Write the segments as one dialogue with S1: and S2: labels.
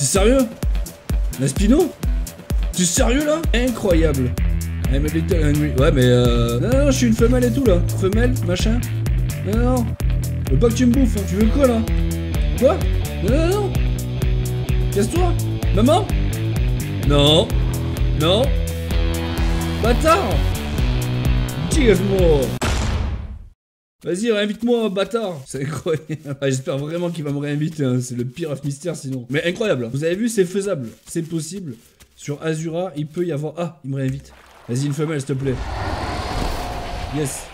S1: T'es sérieux? La Spino? T'es sérieux là? Incroyable. I'm a little hungry. Ouais mais non, je suis une femelle et tout là. Femelle, machin. Non. Je veux pas que tu me bouffes, hein. Tu veux quoi là? Quoi? Non. Casse-toi. Maman? Non. Bâtard. Tire-moi. Vas-y, réinvite-moi, bâtard. C'est incroyable. Ah, j'espère vraiment qu'il va me réinviter, hein. C'est le pire of mystère sinon. Mais incroyable. Vous avez vu, c'est faisable. C'est possible. Sur Azura, il peut y avoir... Ah, il me réinvite. Vas-y, une femelle, s'il te plaît. Yes.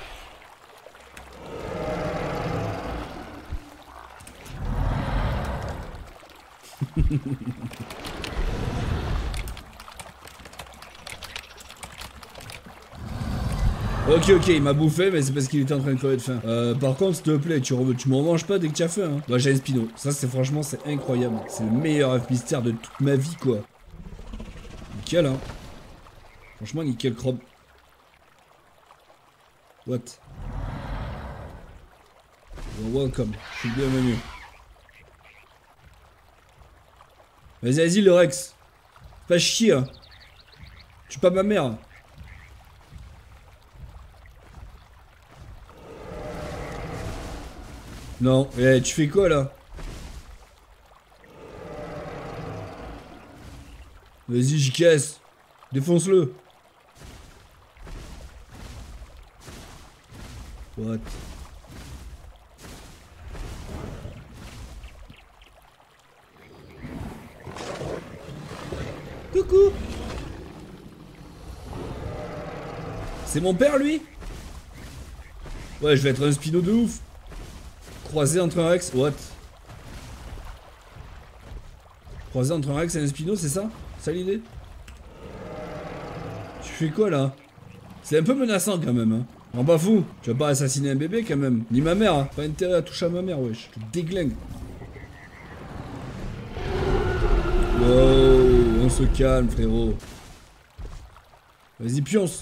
S1: Ok, il m'a bouffé, mais c'est parce qu'il était en train de crever de faim. Par contre, s'il te plaît, tu m'en manges pas dès que tu as faim. Hein. Moi, j'ai un Spino. Ça, c'est franchement, c'est incroyable. C'est le meilleur œuf mystère de toute ma vie, quoi. Nickel, hein. Franchement, nickel chrome. What? You're welcome. Je suis bienvenu. Vas-y, le Rex. Pas chier, hein. Tu es pas ma mère. Non, tu fais quoi là? Vas-y, j'y casse. Défonce-le. What? Coucou. C'est mon père lui? Ouais, je vais être un Spino de ouf. Croisé entre un Rex, what? Croisé entre un Rex et un Spino, c'est ça? C'est ça l'idée? Tu fais quoi là? C'est un peu menaçant quand même, hein. En bas fou, tu vas pas assassiner un bébé quand même. Ni ma mère, hein. Pas intérêt à toucher à ma mère, wesh. Je te déglingue. Wow, on se calme frérot. Vas-y pionce.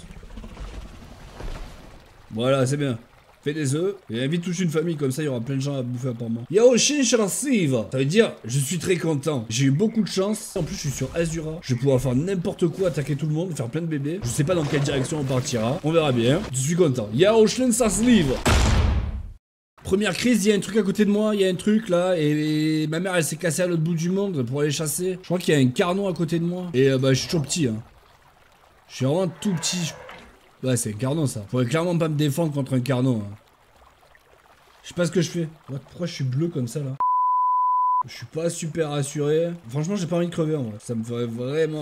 S1: Voilà, c'est bien. Fais des œufs et invite toute une famille, comme ça il y aura plein de gens à bouffer apparemment. Yaoshin Sharasiva. Ça veut dire je suis très content. J'ai eu beaucoup de chance. En plus je suis sur Azura. Je vais pouvoir faire n'importe quoi, attaquer tout le monde, faire plein de bébés. Je sais pas dans quelle direction on partira. On verra bien. Je suis content. Yaoshin Sharasiva. Première crise, il y a un truc à côté de moi, il y a un truc là, et ma mère elle s'est cassée à l'autre bout du monde pour aller chasser. Je crois qu'il y a un carnon à côté de moi. Et bah je suis toujours petit, hein. Je suis vraiment tout petit. Ouais, c'est un carnon ça. Faudrait clairement pas me défendre contre un carnon. Hein. Je sais pas ce que je fais. Ouais, pourquoi je suis bleu comme ça là? Je suis pas super rassuré. Franchement, j'ai pas envie de crever en vrai. Ça me ferait vraiment.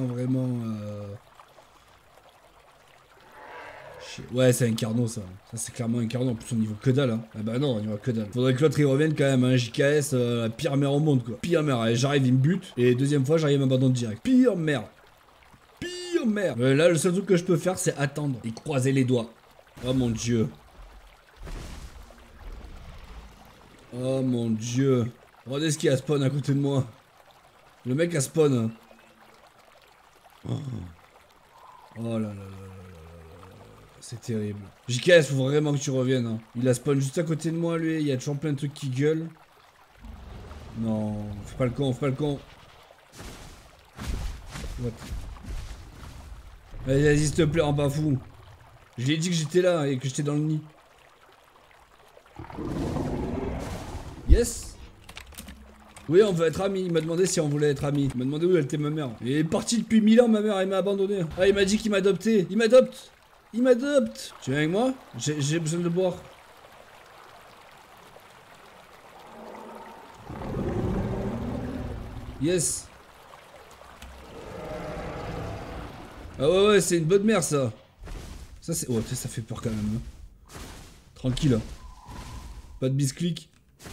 S1: Ouais, c'est un carnon ça. Ça, c'est clairement un carnon. En plus, on y va que dalle. Hein. Ah bah non, on y va que dalle. Faudrait que l'autre il revienne quand même. Hein. JKS, la pire mère au monde quoi. Pire mère. Allez, j'arrive, il me bute. Et deuxième fois, j'arrive à m'abandonner direct. Pire mère. Merde. Là, le seul truc que je peux faire, c'est attendre et croiser les doigts. Oh mon dieu. Oh mon dieu. Regardez ce qu'il y a spawn à côté de moi. Le mec a spawn. Oh là là. C'est terrible. JKS, faut vraiment que tu reviennes. Hein. Il a spawn juste à côté de moi, lui. Il y a toujours plein de trucs qui gueulent. Non, fais pas le con, What? Vas-y, s'il te plaît, en bas fou. Je lui ai dit que j'étais là et que j'étais dans le nid. Yes. Oui, on veut être amis. Il m'a demandé si on voulait être amis. Il m'a demandé où elle était ma mère. Il est parti depuis 1000 ans, ma mère, elle m'a abandonné. Ah, il m'a dit qu'il m'a adopté. Il m'adopte. Tu viens avec moi? J'ai besoin de boire. Yes. Ah ouais, c'est une bonne mère ça. Ça c'est... Oh, ça fait peur quand même. Hein. Tranquille. Hein. Pas de bisclic.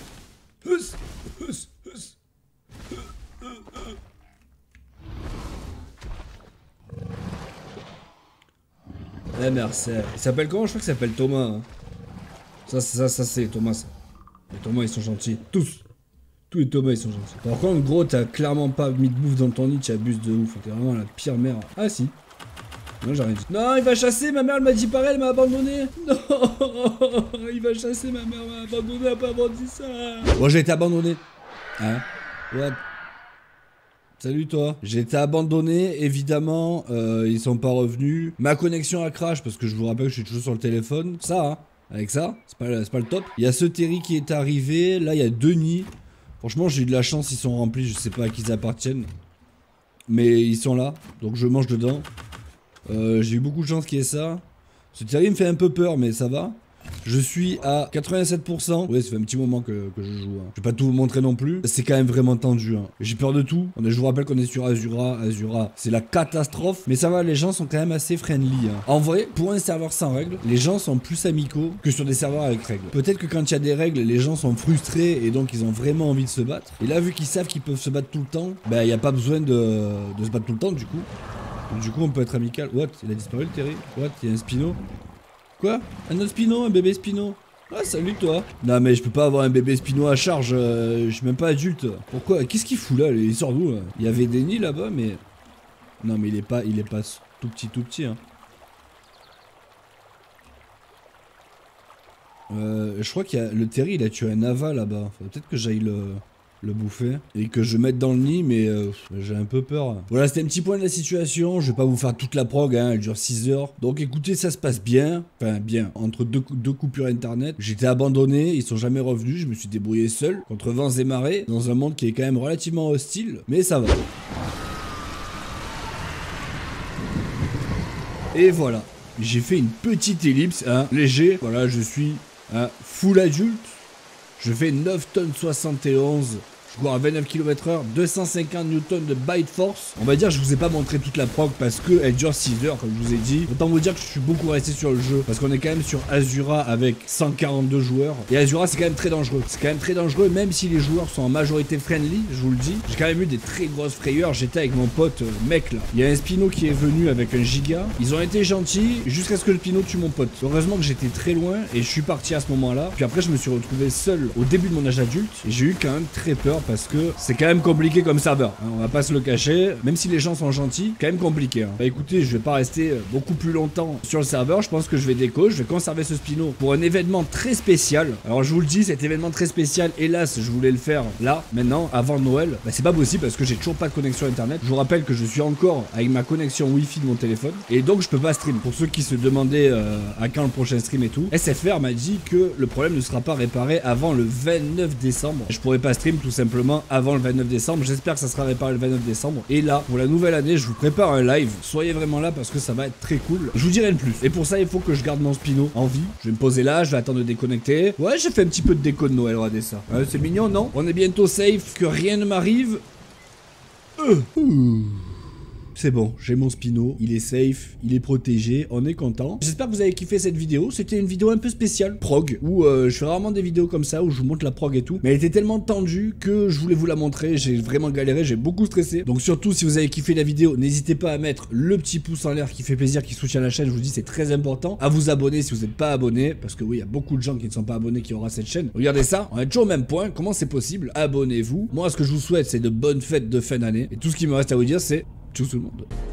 S1: Eh merci. Il s'appelle comment? Je crois qu'il s'appelle Thomas. Hein. Ça c'est Thomas. Ça. Les Thomas ils sont gentils. Tous les Thomas ils sont gentils. Par contre gros t'as clairement pas mis de bouffe dans ton nid, tu abuses de ouf. T'es vraiment la pire mère. Ah si. Non, j'ai rien dit. Non, il va chasser, ma mère elle m'a dit pareil, elle m'a abandonné. Non, il va chasser, ma mère m'a abandonné, elle a pas dit ça. Bon, j'ai été abandonné. Hein? What? Salut toi. J'ai été abandonné, évidemment, ils sont pas revenus. Ma connexion a crash parce que je vous rappelle que je suis toujours sur le téléphone. Ça, hein, avec ça, c'est pas le top. Il y a ce Terry qui est arrivé, là il y a 2 nids. Franchement j'ai eu de la chance, ils sont remplis, je sais pas à qui ils appartiennent. Mais ils sont là, donc je mange dedans. J'ai eu beaucoup de chance qu'il y ait ça. Ce Terry me fait un peu peur, mais ça va. Je suis à 87%. Ouais, ça fait un petit moment que je joue. Hein. Je vais pas tout vous montrer non plus. C'est quand même vraiment tendu. Hein. J'ai peur de tout. Je vous rappelle qu'on est sur Azura. Azura, c'est la catastrophe. Mais ça va, les gens sont quand même assez friendly. Hein. En vrai, pour un serveur sans règles, les gens sont plus amicaux que sur des serveurs avec règles. Peut-être que quand il y a des règles, les gens sont frustrés et donc ils ont vraiment envie de se battre. Et là, vu qu'ils savent qu'ils peuvent se battre tout le temps, bah il n'y a pas besoin de se battre tout le temps du coup. Donc, du coup, on peut être amical. What? Il a disparu le Terry? What? Il y a un Spino? Quoi? Un autre Spino? Un bébé Spino? Ah salut toi. Non mais je peux pas avoir un bébé Spino à charge, je suis même pas adulte. Pourquoi? Qu'est-ce qu'il fout là? Il sort d'où là? Il y avait des nids là-bas mais... Non mais il est pas tout petit hein. Je crois qu'il y a... Le Terry il a tué un Ava là-bas. Faudrait peut-être que j'aille le bouffer et que je mette dans le nid mais j'ai un peu peur. Voilà, c'était un petit point de la situation, je vais pas vous faire toute la prog hein, elle dure 6 heures. Donc écoutez, ça se passe bien, enfin bien, entre deux coupures internet. J'étais abandonné, ils sont jamais revenus, je me suis débrouillé seul contre vents et marées dans un monde qui est quand même relativement hostile, mais ça va. Et voilà, j'ai fait une petite ellipse, hein, léger. Voilà, je suis un full adulte. Je fais 9 tonnes 71. Je cours à 29 km/h, 250 Newtons de bite force. On va dire que je vous ai pas montré toute la prog parce qu'elle dure 6 heures comme je vous ai dit. Autant vous dire que je suis beaucoup resté sur le jeu parce qu'on est quand même sur Azura avec 142 joueurs. Et Azura c'est quand même très dangereux. C'est quand même très dangereux même si les joueurs sont en majorité friendly, je vous le dis. J'ai quand même eu des très grosses frayeurs. J'étais avec mon pote mec là. Il y a un Spino qui est venu avec un giga. Ils ont été gentils jusqu'à ce que le Spino tue mon pote. Heureusement que j'étais très loin et je suis parti à ce moment-là. Puis après je me suis retrouvé seul au début de mon âge adulte. Et j'ai eu quand même très peur parce que c'est quand même compliqué comme serveur, hein, on va pas se le cacher, même si les gens sont gentils, quand même compliqué. Hein. Bah écoutez, je vais pas rester beaucoup plus longtemps sur le serveur, je pense que je vais déco, je vais conserver ce Spino pour un événement très spécial. Alors je vous le dis, cet événement très spécial, hélas, je voulais le faire là, maintenant, avant Noël. Bah c'est pas possible parce que j'ai toujours pas de connexion internet. Je vous rappelle que je suis encore avec ma connexion Wi-Fi de mon téléphone et donc je peux pas stream. Pour ceux qui se demandaient à quand le prochain stream et tout, SFR m'a dit que le problème ne sera pas réparé avant le 29 décembre. Je pourrais pas stream tout simplement avant le 29 décembre. J'espère que ça sera réparé le 29 décembre. Et là, pour la nouvelle année, je vous prépare un live. Soyez vraiment là parce que ça va être très cool. Je vous dirai le plus. Et pour ça, il faut que je garde mon Spino en vie. Je vais me poser là, je vais attendre de déconnecter. Ouais, j'ai fait un petit peu de déco de Noël, regardez ça. Ouais, c'est mignon, non? On est bientôt safe, que rien ne m'arrive. C'est bon, j'ai mon Spino, il est safe, il est protégé, on est content. J'espère que vous avez kiffé cette vidéo, c'était une vidéo un peu spéciale, prog, où je fais rarement des vidéos comme ça, où je vous montre la prog et tout. Mais elle était tellement tendue que je voulais vous la montrer, j'ai vraiment galéré, j'ai beaucoup stressé. Donc surtout, si vous avez kiffé la vidéo, n'hésitez pas à mettre le petit pouce en l'air qui fait plaisir, qui soutient la chaîne, je vous dis c'est très important. À vous abonner si vous n'êtes pas abonné, parce que oui, il y a beaucoup de gens qui ne sont pas abonnés qui aura cette chaîne. Regardez ça, on est toujours au même point, comment c'est possible? Abonnez-vous. Moi, ce que je vous souhaite, c'est de bonnes fêtes de fin d'année. Et tout ce qui me reste à vous dire, c'est... Tchuss tout le monde.